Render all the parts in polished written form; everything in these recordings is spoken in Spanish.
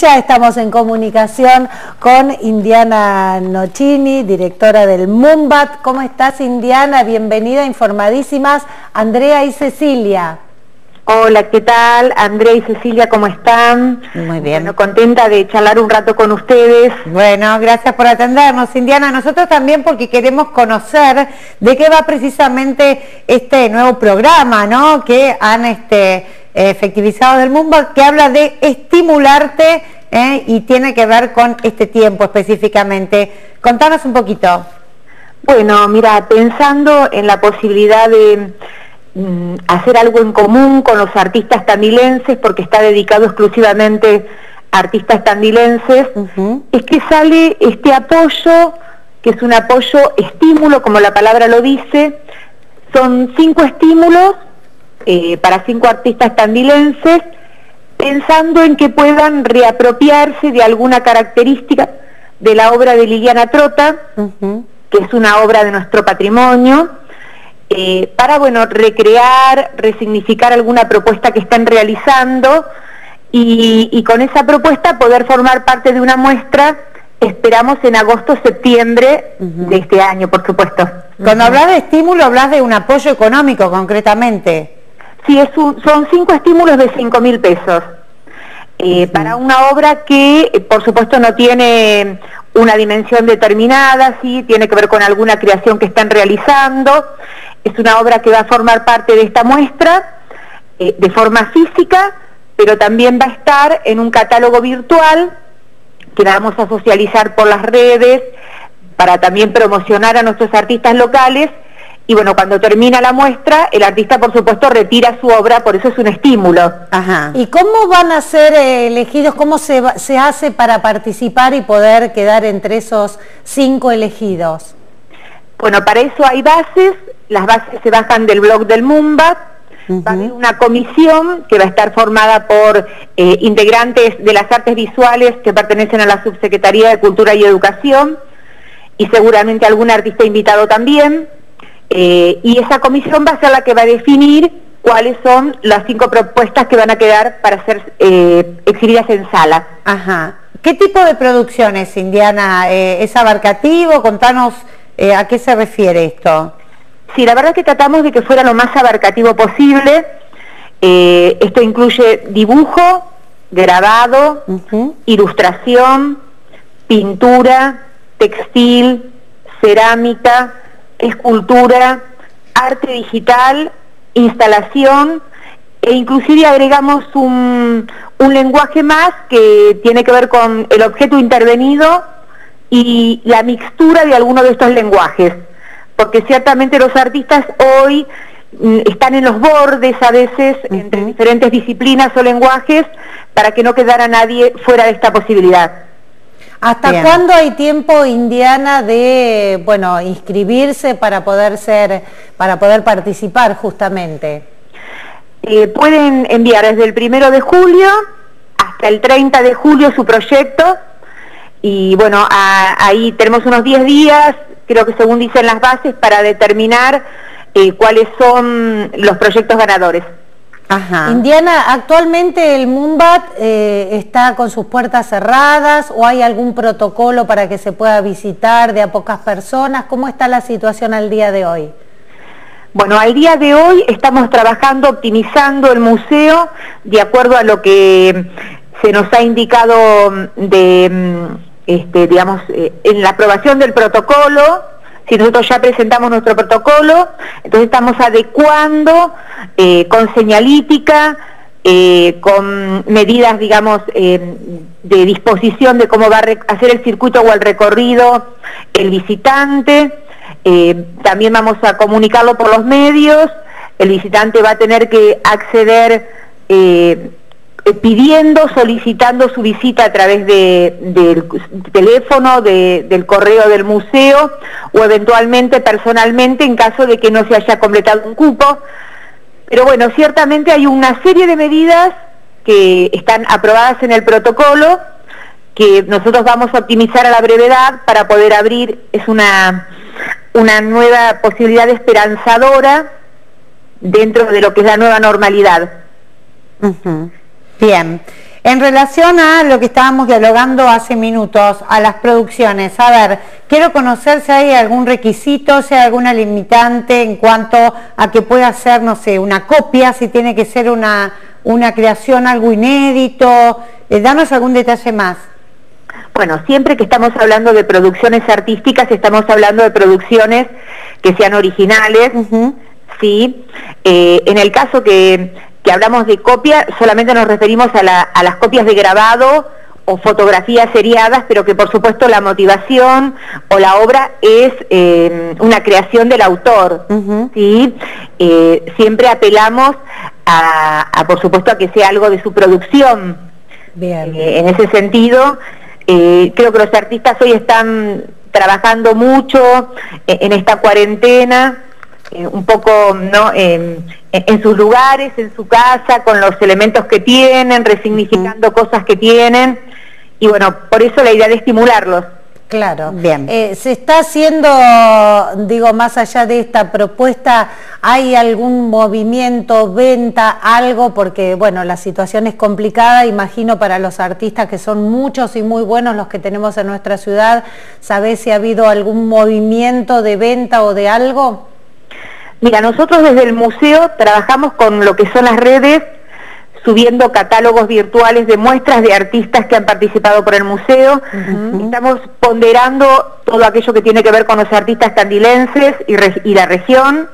Ya estamos en comunicación con Indiana Nocini, directora del MUMBAT. ¿Cómo estás, Indiana? Bienvenida, informadísimas, Andrea y Cecilia. Hola, ¿qué tal? Andrea y Cecilia, ¿cómo están? Muy bien. Bueno, contenta de charlar un rato con ustedes. Bueno, gracias por atendernos, Indiana. Nosotros también, porque queremos conocer de qué va precisamente este nuevo programa, ¿no?, que han efectivizado del MUMBAT, que habla de estimularte y tiene que ver con este tiempo específicamente. Contanos un poquito. Bueno, mira, pensando en la posibilidad de hacer algo en común con los artistas tandilenses, porque está dedicado exclusivamente a artistas tandilenses, es que sale este apoyo, que es un apoyo estímulo, como la palabra lo dice. Son 5 estímulos para 5 artistas tandilenses, pensando en que puedan reapropiarse de alguna característica de la obra de Liliana Trota, que es una obra de nuestro patrimonio, para, bueno, recrear, resignificar alguna propuesta que están realizando y con esa propuesta poder formar parte de una muestra, esperamos en agosto-septiembre de este año, por supuesto. Cuando hablas de estímulo, hablas de un apoyo económico concretamente. Sí, son 5 estímulos de 5.000 pesos. Para una obra que, por supuesto, no tiene una dimensión determinada, sí, tiene que ver con alguna creación que están realizando. Es una obra que va a formar parte de esta muestra de forma física, pero también va a estar en un catálogo virtual que vamos a socializar por las redes para también promocionar a nuestros artistas locales. Y bueno, cuando termina la muestra, el artista, por supuesto, retira su obra, por eso es un estímulo. Ajá. ¿Y cómo van a ser elegidos? ¿Cómo se hace para participar y poder quedar entre esos 5 elegidos? Bueno, para eso hay bases. Las bases se bajan del blog del MUMBAT. Va a haber una comisión que va a estar formada por integrantes de las artes visuales que pertenecen a la Subsecretaría de Cultura y Educación, y seguramente algún artista invitado también. Y esa comisión va a ser la que va a definir cuáles son las 5 propuestas que van a quedar para ser exhibidas en sala. Ajá. ¿Qué tipo de producciones, Indiana? ¿Es abarcativo? Contanos a qué se refiere esto. Sí, la verdad es que tratamos de que fuera lo más abarcativo posible. Esto incluye dibujo, grabado, ilustración, pintura, textil, cerámica, escultura, arte digital, instalación, e inclusive agregamos un lenguaje más que tiene que ver con el objeto intervenido y la mixtura de alguno de estos lenguajes, porque ciertamente los artistas hoy están en los bordes a veces entre diferentes disciplinas o lenguajes, para que no quedara nadie fuera de esta posibilidad. ¿Hasta cuándo hay tiempo, Indiana, de, bueno, inscribirse para poder participar justamente? Pueden enviar desde el 1 de julio hasta el 30 de julio su proyecto, y bueno, ahí tenemos unos 10 días, creo que según dicen las bases, para determinar cuáles son los proyectos ganadores. Ajá. Indiana, ¿actualmente el MUMBAT está con sus puertas cerradas o hay algún protocolo para que se pueda visitar de a pocas personas? ¿Cómo está la situación al día de hoy? Bueno, al día de hoy estamos trabajando, optimizando el museo de acuerdo a lo que se nos ha indicado digamos, en la aprobación del protocolo. Si nosotros ya presentamos nuestro protocolo, entonces estamos adecuando con señalítica, con medidas, digamos, de disposición de cómo va a hacer el circuito o el recorrido el visitante. También vamos a comunicarlo por los medios. El visitante va a tener que acceder solicitando su visita a través del teléfono, del correo del museo, o eventualmente personalmente en caso de que no se haya completado un cupo. Pero bueno, ciertamente hay una serie de medidas que están aprobadas en el protocolo, que nosotros vamos a optimizar a la brevedad para poder abrir. Es una nueva posibilidad esperanzadora dentro de lo que es la nueva normalidad. Bien. En relación a lo que estábamos dialogando hace minutos, a las producciones, a ver, quiero conocer si hay algún requisito, si hay alguna limitante en cuanto a que pueda ser, no sé, una copia, si tiene que ser una creación, algo inédito, danos algún detalle más. Bueno, siempre que estamos hablando de producciones artísticas, estamos hablando de producciones que sean originales, ¿sí? En el caso que hablamos de copia, solamente nos referimos a las copias de grabado o fotografías seriadas, pero que por supuesto la motivación o la obra es una creación del autor, ¿sí? Siempre apelamos por supuesto, a que sea algo de su producción. Bien. En ese sentido, creo que los artistas hoy están trabajando mucho en esta cuarentena, un poco, ¿no?, en sus lugares, en su casa, con los elementos que tienen, resignificando cosas que tienen, y bueno, por eso la idea de estimularlos. Claro. Bien. ¿Se está haciendo, digo, más allá de esta propuesta, hay algún movimiento, venta, algo? Porque, bueno, la situación es complicada, imagino, para los artistas, que son muchos y muy buenos los que tenemos en nuestra ciudad. ¿Sabés si ha habido algún movimiento de venta o de algo? Mira, nosotros desde el museo trabajamos con lo que son las redes, subiendo catálogos virtuales de muestras de artistas que han participado por el museo. Estamos ponderando todo aquello que tiene que ver con los artistas tandilenses y la región,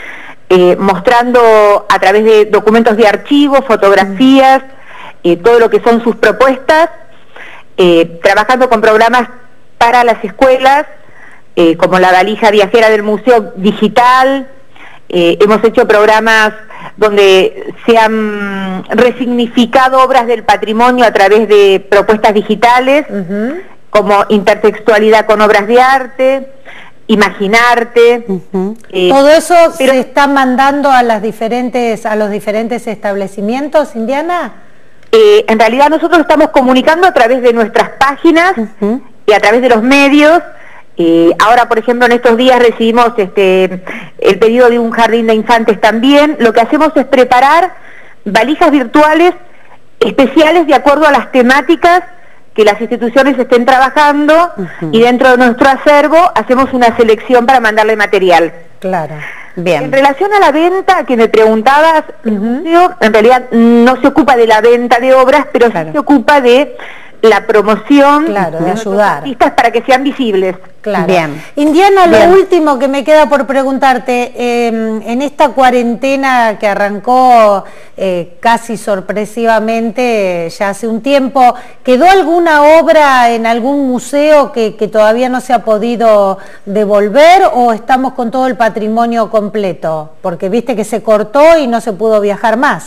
mostrando a través de documentos de archivo, fotografías, todo lo que son sus propuestas, trabajando con programas para las escuelas, como la valija viajera del museo digital. Hemos hecho programas donde se han resignificado obras del patrimonio a través de propuestas digitales, como intertextualidad con obras de arte, imaginarte. ¿Todo eso se está mandando a los diferentes establecimientos, Indiana? En realidad nosotros estamos comunicando a través de nuestras páginas y a través de los medios. Ahora, por ejemplo, en estos días recibimos el pedido de un jardín de infantes también. Lo que hacemos es preparar valijas virtuales especiales de acuerdo a las temáticas que las instituciones estén trabajando, y dentro de nuestro acervo hacemos una selección para mandarle material. Claro. Bien. En relación a la venta que me preguntabas, el museo en realidad no se ocupa de la venta de obras, pero sí se ocupa de la promoción, de ayudar artistas para que sean visibles. Claro. Bien. Indiana, lo último que me queda por preguntarte, en esta cuarentena que arrancó casi sorpresivamente ya hace un tiempo, ¿quedó alguna obra en algún museo que todavía no se ha podido devolver, o estamos con todo el patrimonio completo? Porque viste que se cortó y no se pudo viajar más.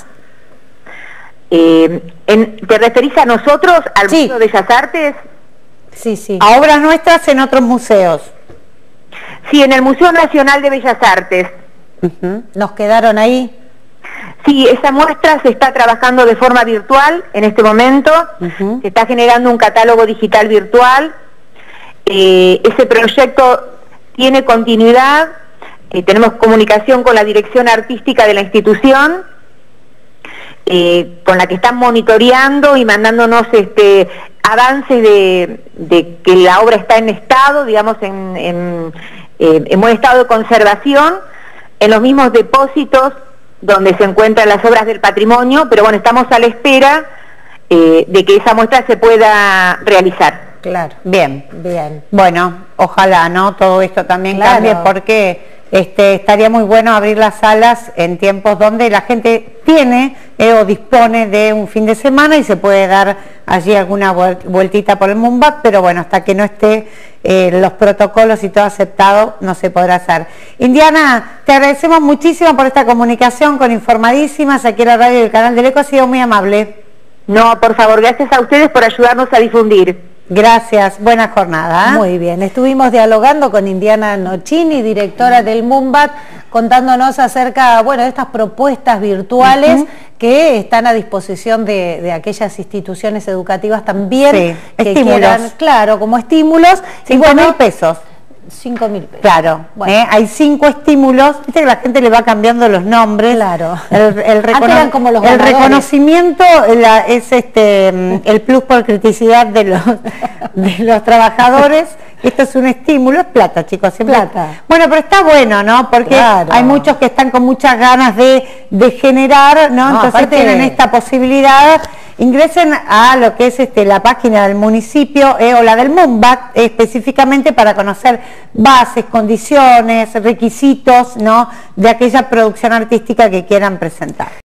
¿Te referís a nosotros, al Museo de Bellas Artes? Sí, sí. A obras nuestras en otros museos. Sí, en el Museo Nacional de Bellas Artes. ¿Nos quedaron ahí? Sí, esa muestra se está trabajando de forma virtual en este momento. Se está generando un catálogo digital virtual. Ese proyecto tiene continuidad. Tenemos comunicación con la dirección artística de la institución, con la que están monitoreando y mandándonos avances de que la obra está en estado, digamos, en buen estado de conservación, en los mismos depósitos donde se encuentran las obras del patrimonio, pero bueno, estamos a la espera de que esa muestra se pueda realizar. Claro. Bien. Bien. Bueno, ojalá, ¿no?, todo esto también cambie, porque estaría muy bueno abrir las salas en tiempos donde la gente tiene o dispone de un fin de semana y se puede dar allí alguna vueltita por el Moonbat, pero bueno, hasta que no esté los protocolos y todo aceptado, no se podrá hacer. Indiana, te agradecemos muchísimo por esta comunicación con Informadísimas aquí en la radio del Canal del Eco, ha sido muy amable. No, por favor, gracias a ustedes por ayudarnos a difundir. Gracias, buena jornada. Muy bien, estuvimos dialogando con Indiana Nocini, directora del Moonbat, contándonos acerca, bueno, de estas propuestas virtuales que están a disposición de aquellas instituciones educativas también, que quieran, claro, como estímulos. 5.000 pesos. 5.000 pesos. Claro, Bueno. hay 5 estímulos, viste que la gente le va cambiando los nombres. Claro. El Antes eran como los ganadores. reconocimiento es el plus por criticidad de los trabajadores. Esto es un estímulo, es plata, chicos, siempre. Plata. Bueno, pero está bueno, ¿no? Porque claro, hay muchos que están con muchas ganas de generar, ¿no? Entonces aparte tienen esta posibilidad. Ingresen a lo que es la página del municipio o la del MUNBAC, específicamente para conocer bases, condiciones, requisitos, ¿no? De aquella producción artística que quieran presentar.